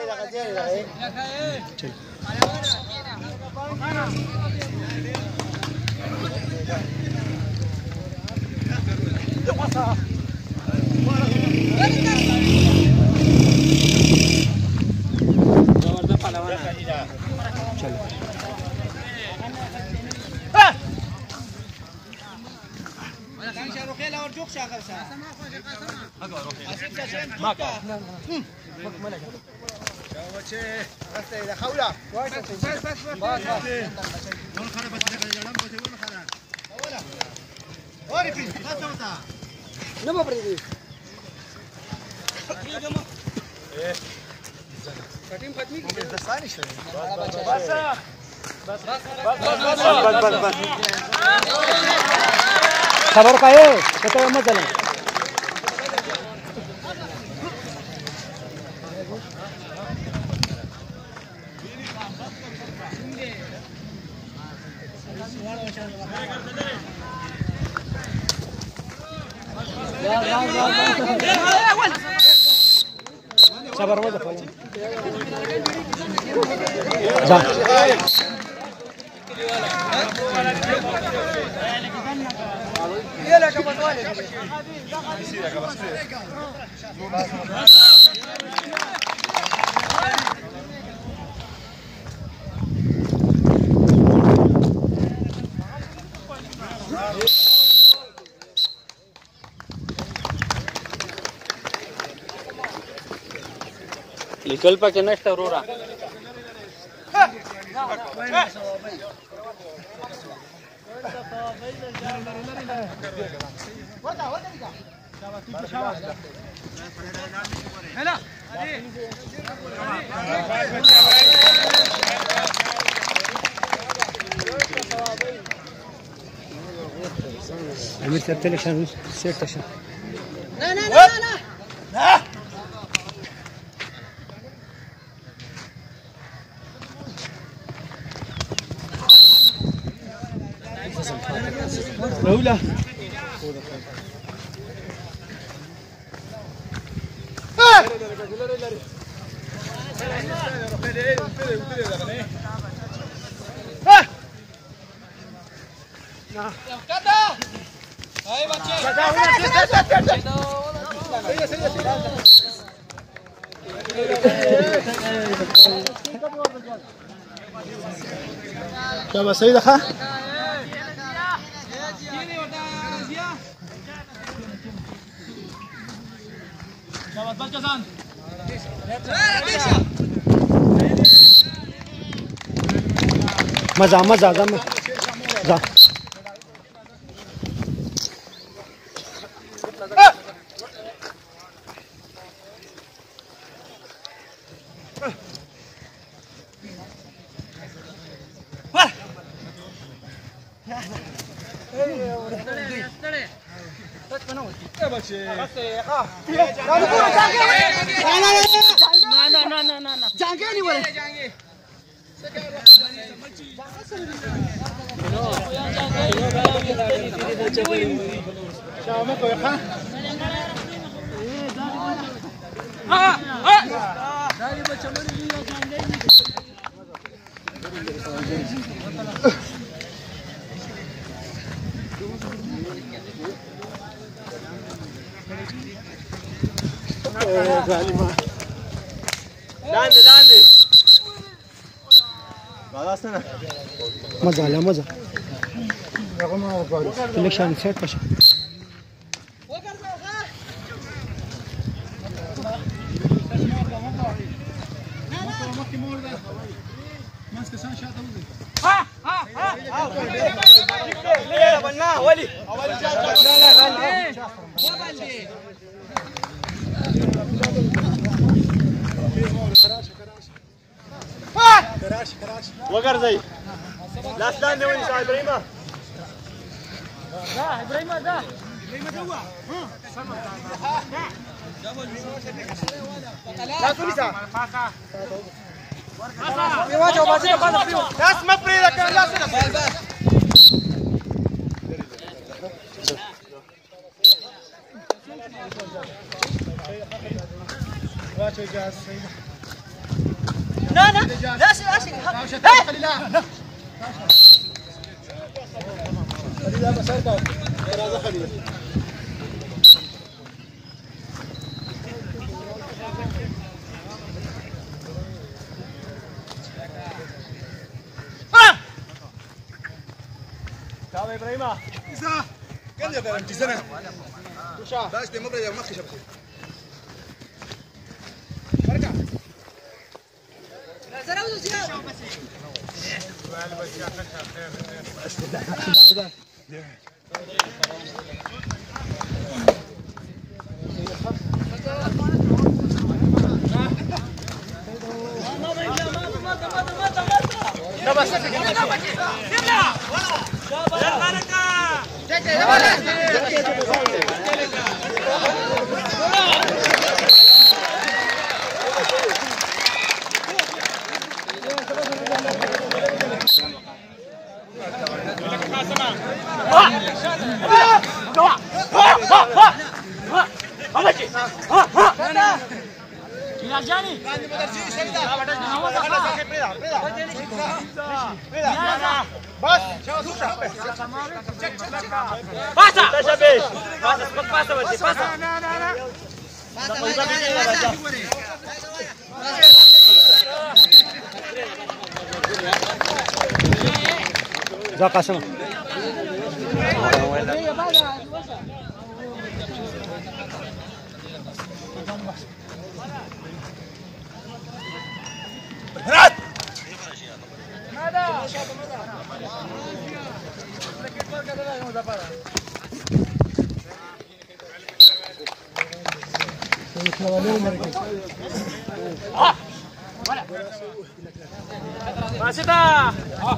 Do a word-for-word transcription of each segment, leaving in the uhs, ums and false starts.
खबर का है बताओ मत चलो sabar aja Pak. जा Disculpa que no está Aurora. Amir se telefon set taşı. Na na na na. Na. Raula. Coba Sayyid kha मजा मजा जा जा Lande, lande. Balasana. मजा आला मजा इलेक्शन सेट पाशा وقر زي لا استنى وين يا ابراهيم لا ابراهيم ده ابراهيم جوا لا تنسى يواجه وبعدين بعد فيو ناس ما بريده كان لا سنه بال بال واجه جاهز لا لا لا شيء لا شيء خليلا خليلا مسارك ترى خليلا Ciao Ibrahima. Isa. Kan dia dalam di sana. Usha. Dah istimewa belajar mak siapa sih? Mereka. Zara udah siap. Sudah. Pasa! Pasa, Bes! Pasa, cepat pasa, Bes! Pasa! Za Kasım. Masita.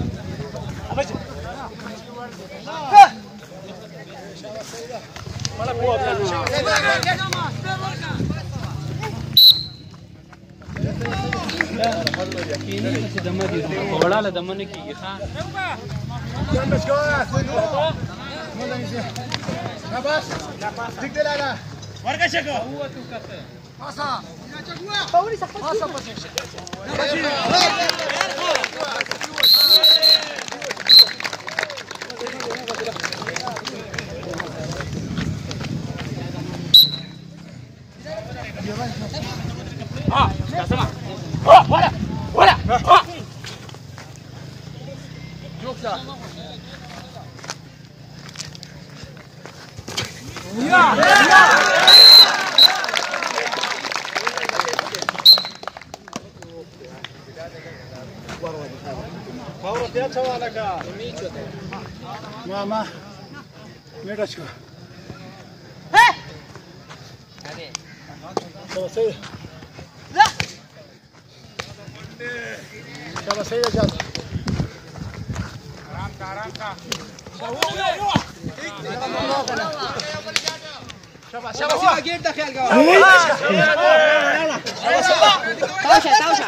Malah kuat kan. کینی چې دمه دي وړاله دمه نه کیږي ښا Nabas. Dik de lana. Warga shako. Pasa. Pauli sakit. Pasa pasa. Ah, sama. Oh, wala. Wala. Ah. Yoksa. Ya. Ya. Power dia chawala ka. Mama. Medachka. Hey! Ade. Chalo sei. La. Chalo sei ja. Aram ka, aram ka. شباب شباب جيب دخل جوا توشة توشة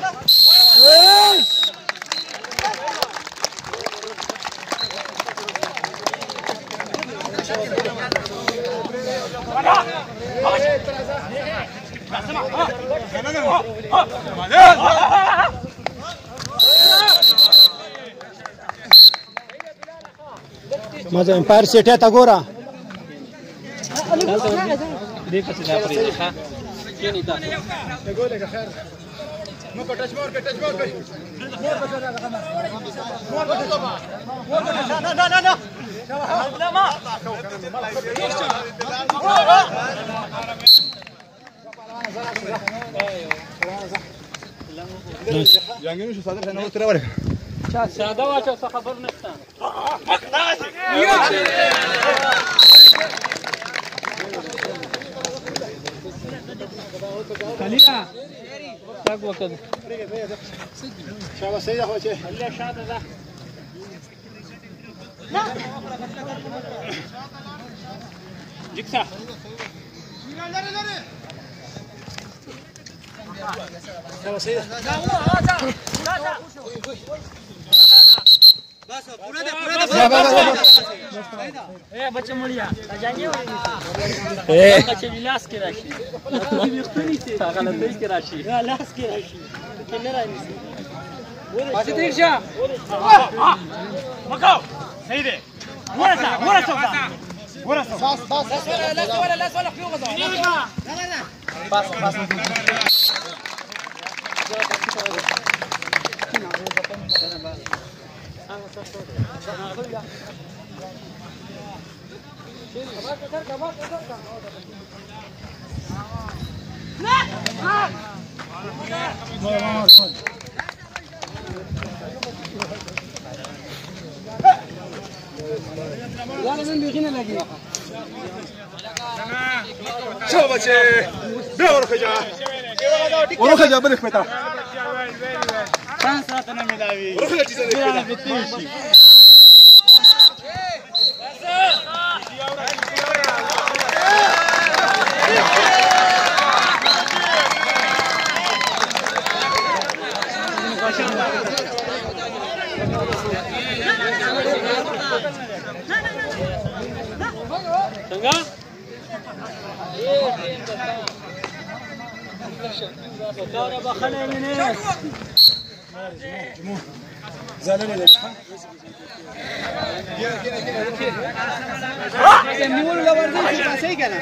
माझा empire set आहे तगोरा دې پسې دا پرې ښه کینی تا نقول لك خير مو كتاش مور كتاش مور كتاش مور كتاش مور كتاش لا لا لا لا لا ما جانګینو شو صادر نه وتره وره ساده واچو څه خبر نشته خليلا تاك وكذا شابه سيده خوشي خليها شاده ده جكسا شابه سيده بس پورا ده پورا ده ए बच्चे मुड़िया जाएंगे ए बच्चे विलास के राशि गलत देश के राशि विलास के राशि कितने राशि बच्चे दीक्षा मकाओ सही दे ورا ورا ورا بس بس لا لا ولا لا ولا في وضع بس بس شو بچه دور خجا ورو خجا بده پتا شانس راته نه ملاوي ورو خجا چیزه څنګه کار بخنه نه زالنه ده نیول لا ورځي چې تاسو کنه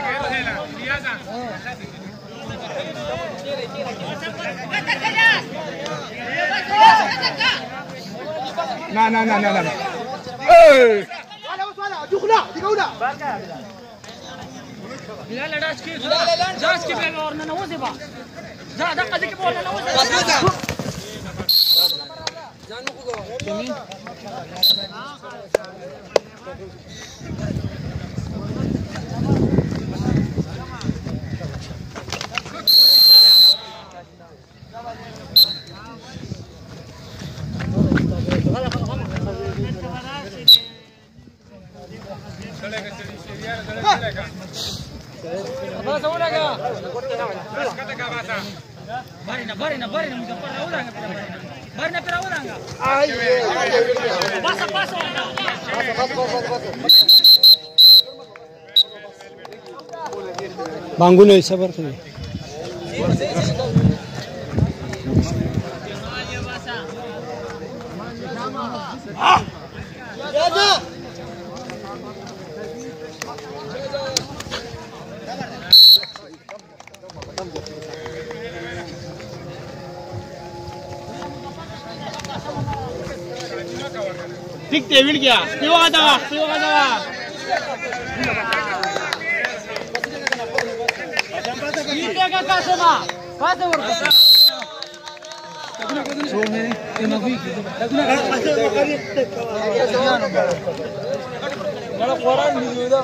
لا لا لا لا لا ايه دخلا دخلا لا لا داس کې لا لا داس کې به ورنه نه وځي با دا دغه دې کې ورنه نه وځي ځان مو کو کمي بس اولګه بس کته کا باسا بارینه بارینه بارینه موږ پر راوړانګه پر بارینه پر راوړانګه اي باسا باسا بانګونه صبر کوي ठीक ते विल गया पिवा दवा पिवा दवा इथे का कासमा पाच वर सो में ये नवी मला कोरान निघूदा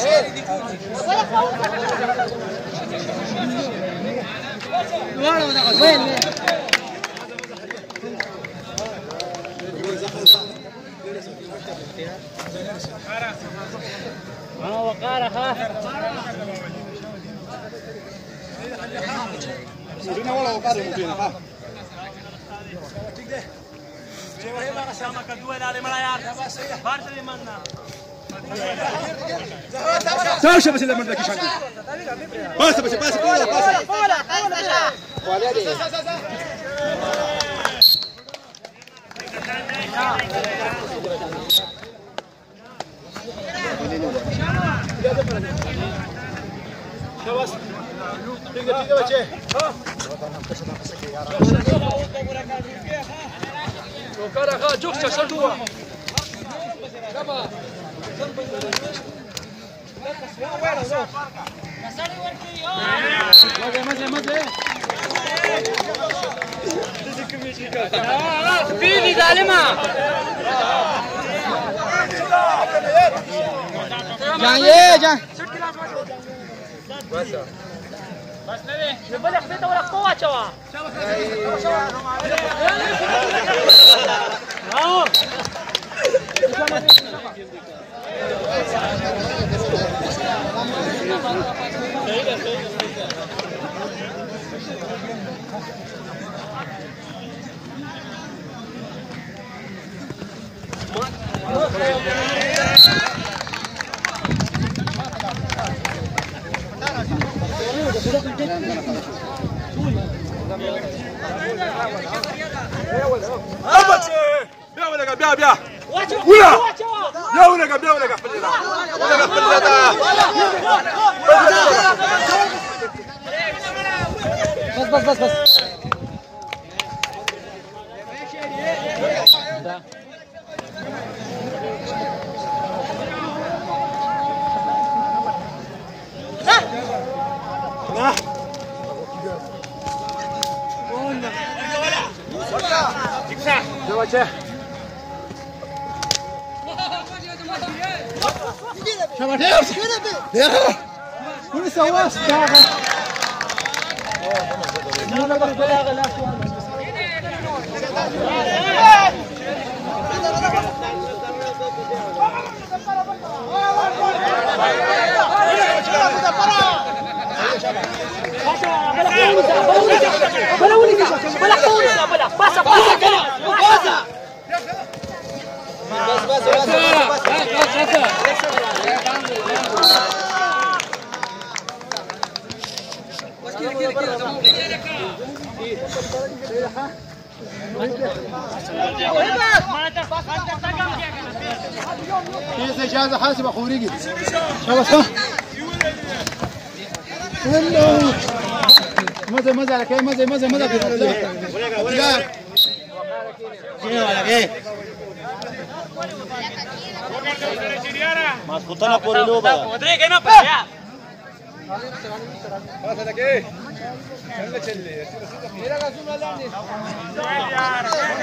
انا وقاره ها سيدنا ولا وقاره مبينه ها وهي ما شامك الدول على ملايار بارت لي منا تعال شو بس اللي مردك شانك بس بس بس ولا بس ولا ولا شواس تيجي تيجي بچه وكره خا جوك ششدوا كما مزه مزه مزه بيدي ظالمه جان ये جان بس بس نه بلغ دې ته ولا قوه چوا او بیا ولګه بیا بیا ولا بیا ولګه بیا ولګه ولګه بس بس بس بس Bunu savas daga. Bunu bak daga la. Bala uliza, bala uliza, bala pasa pasa pasa. Bas bas bas bas كيف اجازه حاسب اخو رجل خلاص ها والله مزه مزه على كده مزه مزه مزه ولا ولا ايه más jutana por el uva podré que no para pasa de qué चल चल मेरा का सुन वाला नहीं यार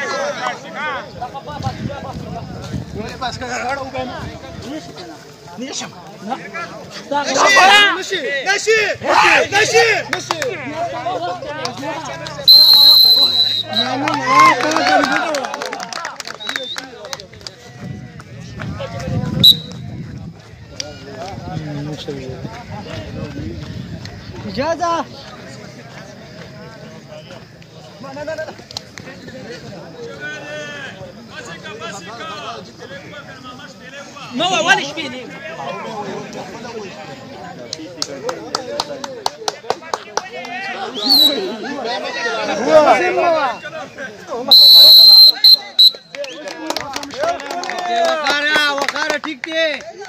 मेरे पास का गाड़ा उगा نشم مشي مشي مشي مشي إجازة لا لا لا ما هو ولا شبيني وقارا وقارا ठीक थे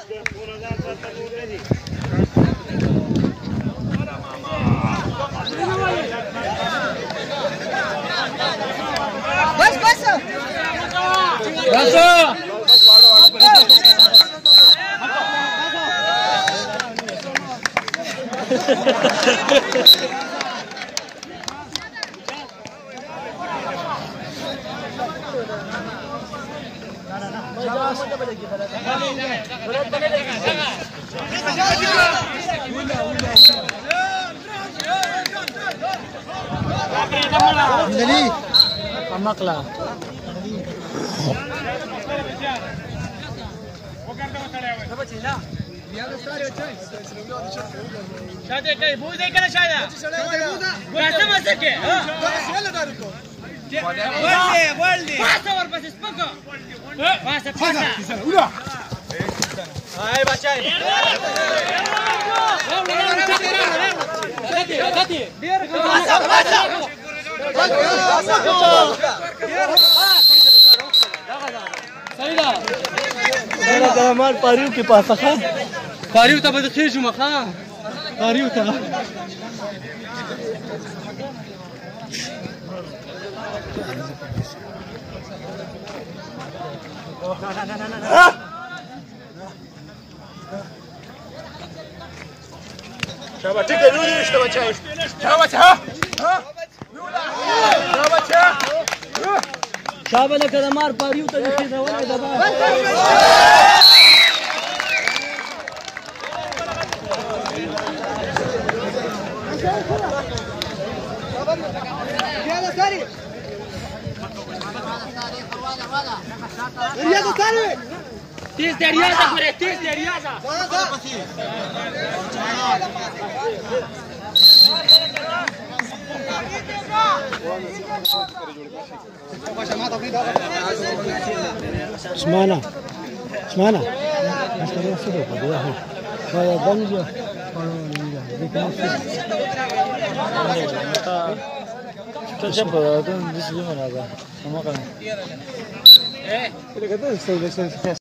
बस बस बस Jadi, amaklah. شاده کوي بو دې کنه شاده ورته مسکه ها ولدي ولدي پاسه ور پس سپکو پاسه پاسه ولا هاي بچای غدي غدي ډیر پاسه پاسه صحیح ده دا کمال پاریو کې پاسه ښه پاریو ته به خېجو مخه پاریو ته شابه ټیکه نوري نشته بچای شابه ها شابه شابه لکه د مار پاریو ته دې ځولې دبا يلا ساري رياضة ساري تيز دي رياضة كوري تيز دي رياضة اسمعنا اسمعنا Ito siya po, ito, hindi siya manaba. Sama ka na. Eh? Kaya ka ito,